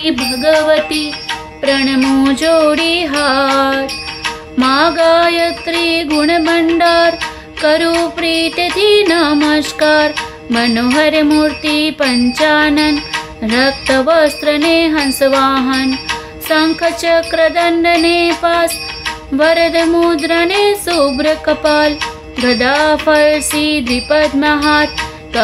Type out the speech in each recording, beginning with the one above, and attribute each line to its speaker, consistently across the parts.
Speaker 1: भगवती प्रणमो जोड़ी हाथ। माँ गायत्री गुण भंडार करो प्रीति थी नमस्कार। मनोहर मूर्ति पंचानन रक्त वस्त्र ने हंस वाहन। शंख चक्र दंड ने पास वरद मुद्रा ने शुभ्र कपाल। गदा फरसी द्विपद्म हाथ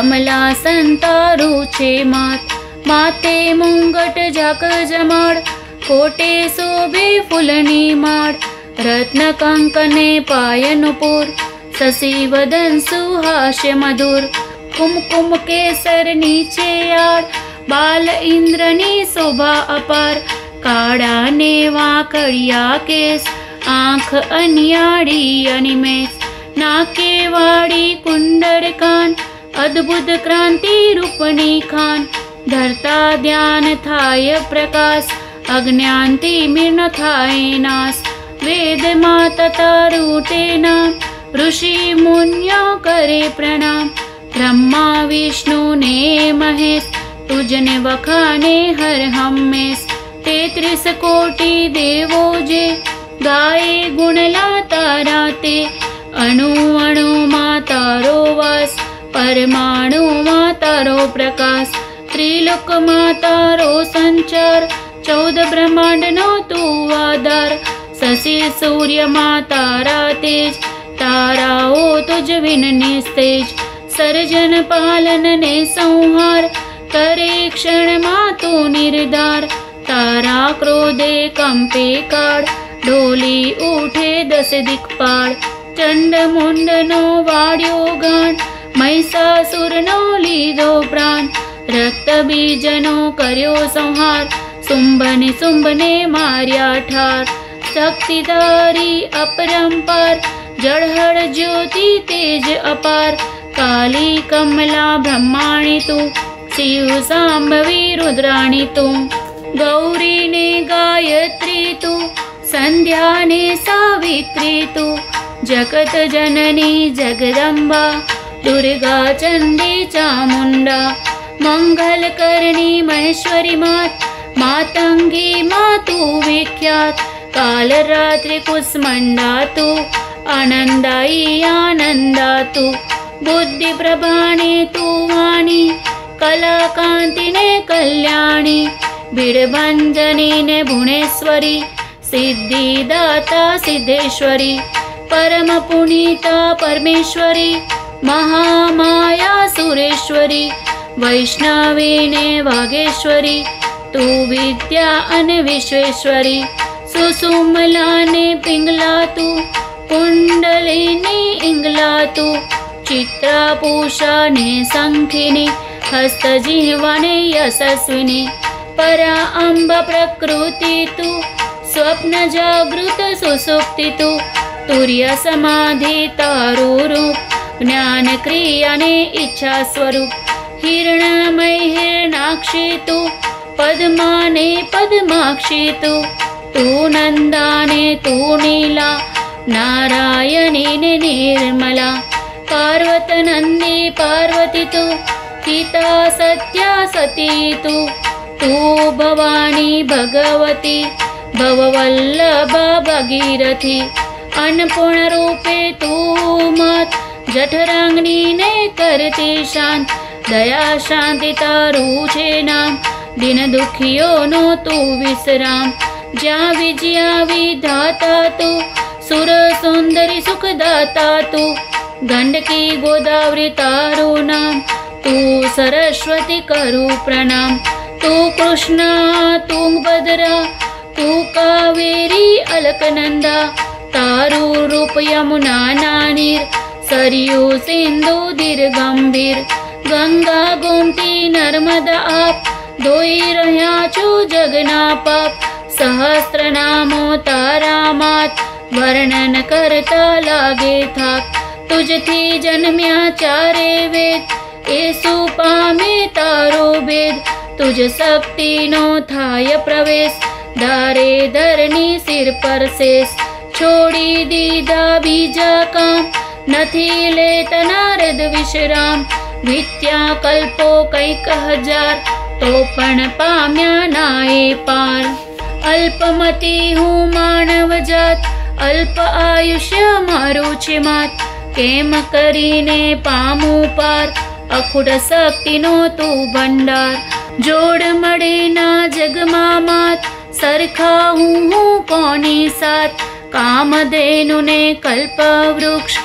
Speaker 1: कमलासन तारू छे मात। माते मुंगट झाक जमाड़ कोटे शोभे फूलनी माळ। रत्न कंकने पायनुपुर शशि वदन सुहास्य मधुर। कुमकुम केसर नीचे यार बाल इंद्रनी शोभा अपार। काड़ा ने वाकड़िया केस आँख अनियाड़ी अनिमेष। नाके वाड़ी कुंडल कान अद्भुत क्रांति रूपनी खान। धरता ध्यान थाय प्रकाश अज्ञानती मिर्ण थाय नाश। वेद माता तारूटे नाम ऋषि मुनियो करे प्रणाम। ब्रह्मा विष्णु ने महेश तुझने वखाने हर हमेश। 33 कोटि देवो जे गाए गुणला तारा ते। अणु अणु मा तारो वास परमाणु मा तारो प्रकाश। त्रिलोक मा तारो संचार 14 ब्रह्मांड नो तू आधार। शशि सूर्य मा तारा तेज ताराओ तुझ विन निस्तेज। सर्जन पालन ने संहार करे क्षण मा तू निर्धार। तारा क्रोधे कंपे काળ डोली उठे 10 दिक्पाळ। चंड मुंड नो वाड्यो गाण महिषासुर नो लीधो प्राण। रक्त बीज नो कर्यो संहार शुंभने शुंभने मार्या ठार। शक्तिधारी अपरंपार जड़हड़ ज्योति तेज अपार। काली कमला ब्रह्माणी तू शिव सांभवी रुद्राणी तू। गौरी ने गायत्री तू संध्या ने सावित्री तू। जगत जननी जगदम्बा दुर्गा चंडी चामुंडा। मंगल करणी महेश्वरी मात मातंगी मातु विख्यात। काल रात्रि कुसमंडा तू आनंदाई आनंदा तू। बुद्धि प्रभाणे तू वाणी कला कांति ने कल्याणी। बिड़भंजनी ने भुवनेश्वरी सिद्धिदाता सिद्धेश्वरी। परम पुनीता परमेश्वरी महामाया सुरेश्वरी। वैष्णवी ने वागेश्वरी तू विद्या अने विश्वेश्वरी। सुसुमला ने पिंगला तू कुंडलिनी इंगला तू। चित्रा पूषा ने संखिनी हस्त जिह्वा ने यशस्विनी। परा अम्ब प्रकृति तू स्वप्न जागृत सुसुप्ति तू। तुर्य समाधि तारू रूप ज्ञान क्रिया ने इच्छा स्वरूप। हिरणमय हिरणाक्षी तू पद्मा ने पद्माक्षी तू। तू नंदा ने तू नीला नारायणी ने निर्मला। पार्वत नंदी पार्वती तू पिता सत्या सती तू। तू भवानी भगवती भववल्लभा भगीरथी। अन्नपूर्ण रूपे तू मात जठरांगनी ने करती शांत। दया शांति तारू छे नाम दिन दुखियो नो तू विश्राम। ज्या विजया विधाता तू सुर सुंदरी सुखदाता तू। गंडकी गोदावरी तारू नाम तू सरस्वती करू प्रणाम। तू कृष्णा तुंगभद्रा तू कावेरी अलकनंदा। तारू रूप यमुना नानीर सरयू सिंधु दीर्घंभीर। गंगा गोमती नर्मदा आप धोई रह्या छो जगना पाप। सहस्त्र नामो तारा मात वर्णन करता लागे थाक। तुझथी जन्म्या चारे वेद एसु पामे तारो भेद। तुझ शक्ति नो थाय प्रवेश दारे धरनी सिर पर शेष। छोड़ी दीदा बीजा काम नथी लेत नारद विश्राम। विद्या कल्पो कैक हजार તો પણ પામ્યા નાએ પાર. અલ્પમતી હું માનવ જાત, અલ્પ આયુષ્ય મારું છે માત. કેમ કરીને પામું પાર, અખૂટ શક્તિનો તું ભંડાર. જોડ મળે ના જગમાં માત, સરખા હું કોની સાથ. કામધેનુને કલ્પવૃક્ષ,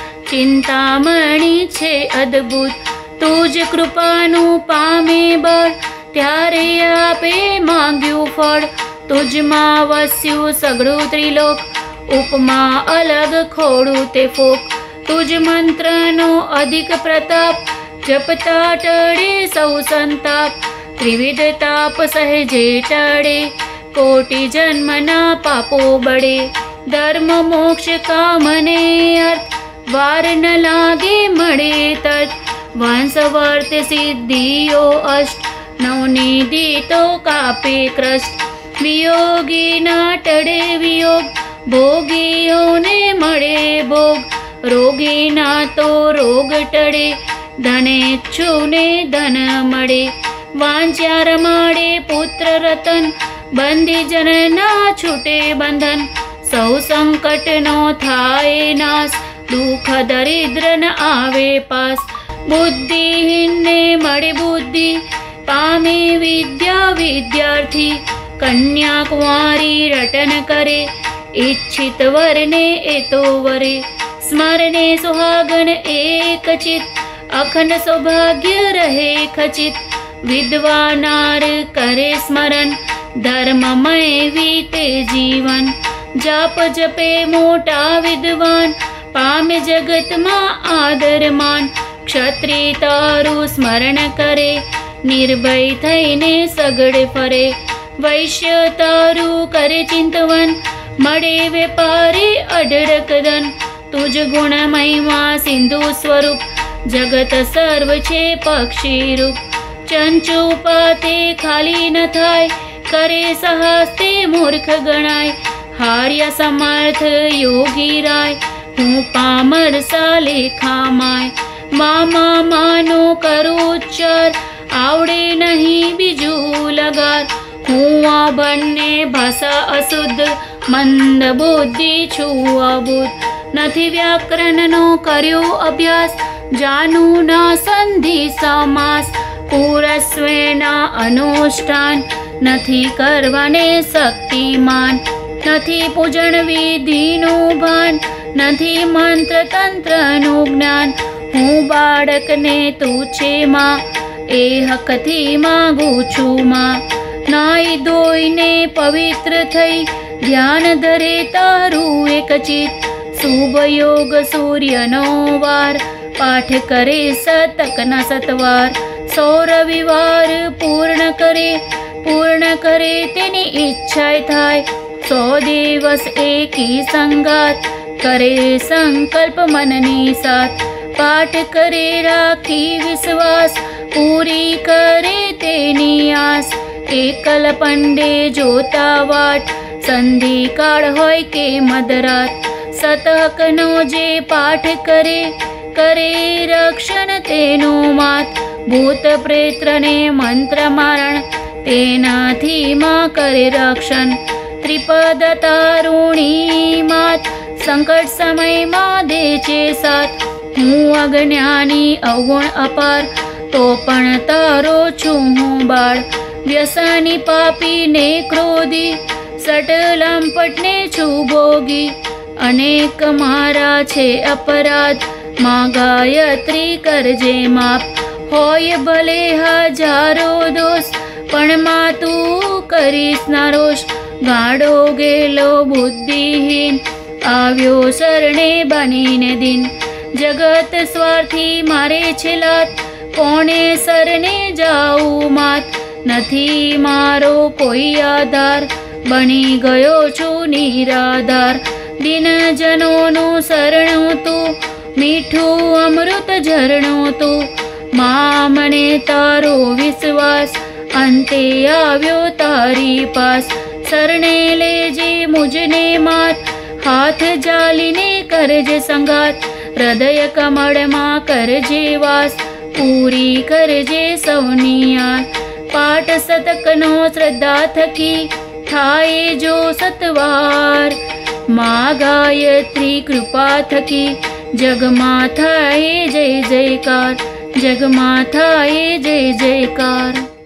Speaker 1: ચિંતામણી છે અદ્ભુત. તું જ કૃપાનું પામે બળ, ત્યારે આપે માંગ્યું ફળ. તુજમાં વસ્યું સઘળું ત્રિલોક, ઉપમા અલગ ખોડું તે ફોક. તુજ મંત્રનો અધિક પ્રતાપ, જપતા ટળે સૌ સંતાપ. ત્રિવિધ તાપ સહેજે ટળે, કોટી જન્મના પાપો બળે. ધર્મ મોક્ષ કામને અર્થ, વાર ન લાગે મળે તર્થ. વંશ વર્ત સિદ્ધિઓ અષ્ટ, નવનિધિ તો કાપે કૃષ્ટ. વિયોગી ના ટળે વિયોગ, ભોગીઓને મળે ભોગ. રોગીના તો રોગ ટળે, ધનેચ્છુને ધન મળે. વાંચ્યા રમાડે પુત્ર રતન, બંધી જનના છૂટે બંધન. સૌ સંકટનો થાય નાશ, દુઃખ દરિદ્ર ન આવે પાસ. બુદ્ધિહીનને મળે બુદ્ધિ, પામે વિદ્યા વિદ્યાર્થી. કન્યા કુંવારી રટન કરે, ઈચ્છિત વરને એ તો વરે. સ્મરણે સુહાગન એક ચિત, અખંડ સૌભાગ્ય રહે ખચિત. વિદ્વાનાર કરે સ્મરણ, ધર્મમય વીતે જીવન. જાપ જપે મોટા વિદ્વાન, પામે જગતમાં આદરમાન. ક્ષત્રિય તારું સ્મરણ કરે, નિર્ભય થઈને સગડે ફરે. વૈશ્ય તારું કરે ચિંતવન, મળે વેપારી અઢળક ધન. તુજ ગુણ મહિમા સિંધુ સ્વરૂપ, જગત સર્વ છે પક્ષી રૂપ. ચંચુ પાતે ખાલી ન થાય, કરે સહાસ્તે મૂર્ખ ગણાય. હાર્ય સમર્થ યોગી રાય, હું પામર સાલે ખામાય. મામા માનો કરું ઉચ્ચાર, આવડે નહીં બીજું લગાર. હું આ બંને ભાષા અશુદ્ધ, મંદ બુદ્ધિ છું અબુદ્ધ. નથી વ્યાકરણનો કર્યો અભ્યાસ, જાનું ના સંધિ સમાસ. પૂરસ્વેના અનુષ્ઠાન, નથી કરવાને શક્તિમાન. નથી પૂજન વિધિનું ભાન, નથી મંત્ર તંત્રનું જ્ઞાન. હું બાળકને તું છે માં, એ હકથી માગું છું માં. નાઈ ધોઈને પવિત્ર થઈ, ધ્યાન ધરે તારું એક ચિત. શુભ યોગ સૂર્યનો વાર, પાઠ કરે શતકના સતવાર. સો રવિવાર પૂર્ણ કરે તેની ઈચ્છા થાય. 100 દિવસ એકી સંગાત, કરે સંકલ્પ મનની સાથ. પાઠ કરે રાખી વિશ્વાસ, પૂરી કરે તેની આસ. એકલ પંડે જોતા વાટ, સંધિ કાળ હોય કે મધરાત. શતકનો જે પાઠ કરે, કરે રક્ષણ તેનું માત. ભૂત પ્રેતને મંત્ર મારણ, તેનાથી માં કરે રક્ષણ. ત્રિપદ તારુણી માત, સંકટ સમયમાં દે છે સાથ. હું અજ્ઞાની અવગુણ અપાર, તો પણ તારો છું હું બાળ. વ્યસની પાપીને ક્રોધી, સટ લંપટને છું ભોગી. અનેક મારા છે અપરાધ, માં ગાયત્રી કરજે માપ. હોય ભલે હજારો દોષ, પણ માં તું કરીશ ના રોષ. ગાડો ગેલો બુદ્ધિહીન, આવ્યો શરણે બનીને દિન. જગત સ્વાર્થી મારે છે લાત, કોણે શરણે જાઉં માત. નથી મારો કોઈ આધાર, બની ગયો છું નિરાધાર. દિનજનોનું શરણું તું, મીઠું અમૃત ઝરણું તું. માં મને તારો વિશ્વાસ, અંતે આવ્યો તારી પાસ. શરણે લેજે મુજને માત, હાથ જાલીને કરજે સંગાત. હૃદય કમળમાં કરજે વાસ, પૂરી કરજે સૌની આસ. पाठ सतकनो श्रद्धा थकी थाए जो सतवार। माँ गायत्री कृपा थकी जगमा थाए जय जयकार, जगमा थाए जय जयकार।